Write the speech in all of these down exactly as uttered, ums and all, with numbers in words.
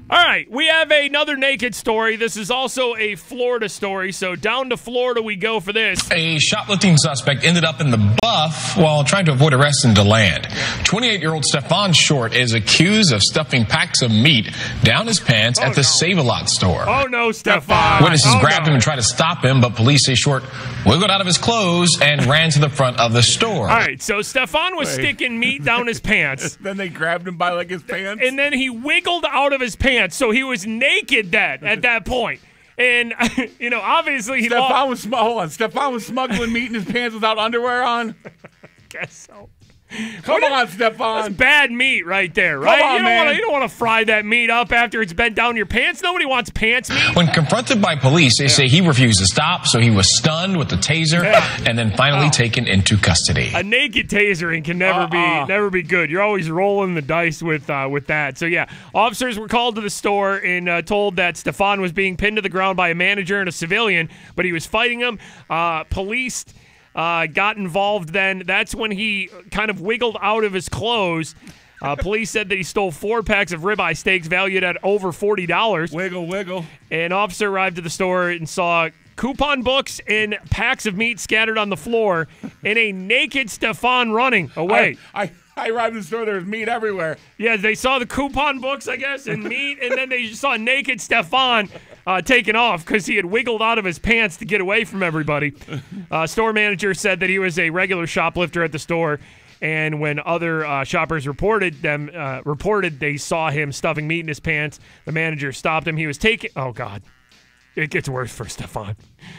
All right, we have another naked story. This is also a Florida story, so down to Florida we go for this. A shoplifting suspect ended up in the buff while trying to avoid arrest and DeLand. twenty-eight-year-old Stefan Short is accused of stuffing packs of meat down his pants oh, at the no. Save-A-Lot store. Oh, no, Stefan. Witnesses oh, grabbed no. him and tried to stop him, but police say Short wiggled out of his clothes and ran to the front of the store. All right, so Stefan was Wait. sticking meat down his pants. Then they grabbed him by, like, his pants? And then he wiggled out of his pants. So he was naked then at that point. And, you know, obviously he Stefan lost. was, sm- hold on. Stefan was smuggling meat in his pants without underwear on? Guess so. Come what on, is, Stefan. That's bad meat right there, right? Come on, you don't man. wanna, you don't want to fry that meat up after it's bent down your pants. Nobody wants pants meat. When confronted by police, they yeah. say he refused to stop, so he was stunned with the taser yeah. and then finally oh. taken into custody. A naked tasering can never uh-uh. be never be good. You're always rolling the dice with uh, with that. So yeah, officers were called to the store and uh, told that Stefan was being pinned to the ground by a manager and a civilian, but he was fighting him. Uh, police Uh, got involved then. That's when he kind of wiggled out of his clothes. Uh, police said that he stole four packs of ribeye steaks valued at over forty dollars. Wiggle, wiggle. An officer arrived at the store and saw coupon books and packs of meat scattered on the floor and a naked Stefan running away. I, I, I arrived at the store. There was meat everywhere. Yeah, they saw the coupon books, I guess, and meat, and then they saw naked Stefan uh, taken off because he had wiggled out of his pants to get away from everybody. Uh, store manager said that he was a regular shoplifter at the store, and when other uh, shoppers reported them, uh, reported they saw him stuffing meat in his pants, the manager stopped him. He was taken. Oh God, it gets worse for Stefan.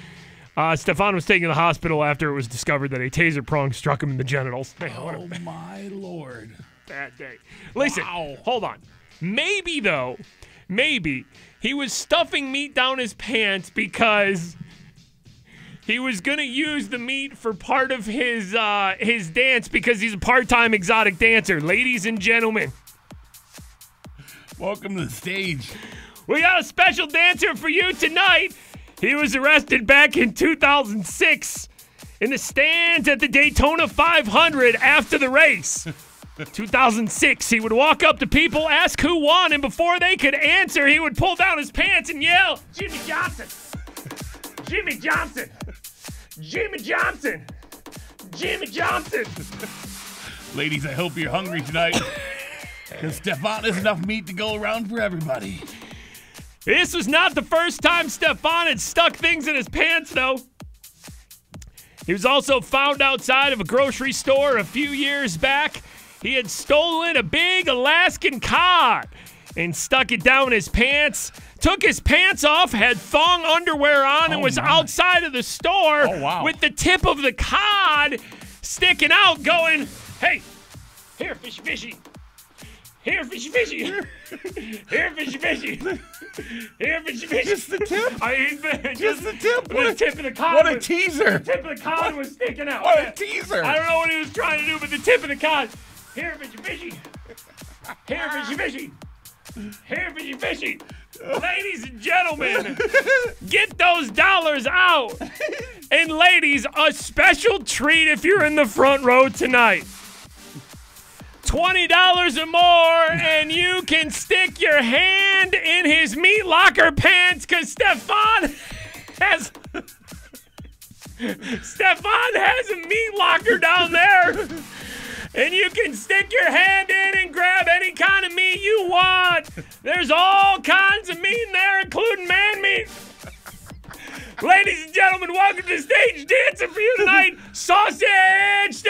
Uh, Stefan was taken to the hospital after it was discovered that a taser prong struck him in the genitals. Man, oh, my Lord. Bad day. Listen, wow. hold on. Maybe, though, maybe he was stuffing meat down his pants because he was going to use the meat for part of his, uh, his dance because he's a part-time exotic dancer. Ladies and gentlemen. Welcome to the stage. We got a special dancer for you tonight. He was arrested back in two thousand six in the stands at the Daytona five hundred after the race. two thousand six, he would walk up to people, ask who won, and before they could answer, he would pull down his pants and yell, Jimmy Johnson! Jimmy Johnson! Jimmy Johnson! Jimmy Johnson! Ladies, I hope you're hungry tonight, because Stefan has enough meat to go around for everybody. This was not the first time Stefan had stuck things in his pants, though. He was also found outside of a grocery store a few years back. He had stolen a big Alaskan cod and stuck it down his pants, took his pants off, had thong underwear on, and oh was my. outside of the store oh, wow. with the tip of the cod sticking out going, hey, here, fishy, fishy. Here, fishy, fishy. Here, fishy, fishy. Here, fishy, fishy. Just the tip? I mean, just, just the tip? The What a, tip of the cod. What a was, teaser. The tip of the cod was sticking out. What a teaser. I don't know what he was trying to do, but the tip of the cod. Here, fishy, fishy. Here, fishy, fishy. Here, fishy, fishy. Ladies and gentlemen, get those dollars out. And ladies, a special treat if you're in the front row tonight. twenty dollars or more, and you can stick your hand in his meat locker pants because Stefan has Stefan has a meat locker down there. And you can stick your hand in and grab any kind of meat you want. There's all kinds of meat in there, including man meat. Ladies and gentlemen, welcome to the stage dancing for you tonight, Sausage